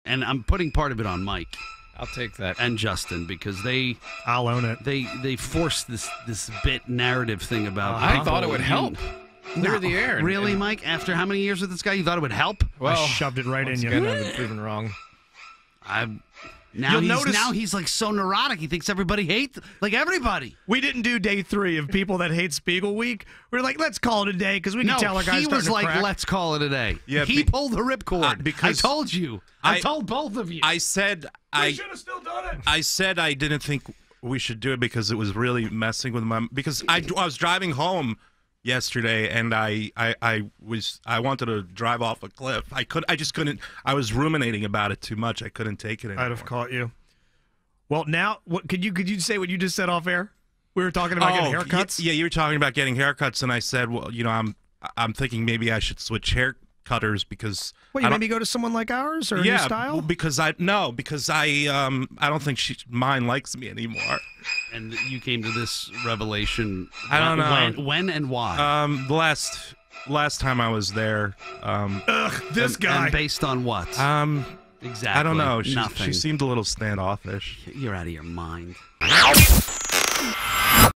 And I'm putting part of it on Mike. I'll take that. And Justin, because I'll own it. They forced this bit narrative thing about. I thought it would help. Clear the air. Really, Mike? After how many years with this guy, you thought it would help? Well, I shoved it right in you. I've been proven wrong. Now he's like so neurotic. He thinks everybody hates everybody. We didn't do day 3 of people that hate Spiegel week. We're like, let's call it a day because we can tell our guys. He was like, crack. let's call it a day. Yeah, he pulled the ripcord. Because I told you. I told both of you. I said I should have still done it. I said I didn't think we should do it because it was really messing with my. Because I was driving home yesterday and I wanted to drive off a cliff. I just couldn't. I was ruminating about it too much. I couldn't take it anymore. I'd have caught you. Well, now what could you say what you just said off air? We were talking about getting haircuts. Yeah, you were talking about getting haircuts, and I said, well, I'm thinking maybe I should switch hair cutters because. Well, you maybe go to someone like ours or your style. Well, because I don't think mine likes me anymore. And you came to this revelation. I don't know when and why. The last time I was there. This guy. And based on what? Exactly. I don't know. Nothing. She seemed a little standoffish. You're out of your mind.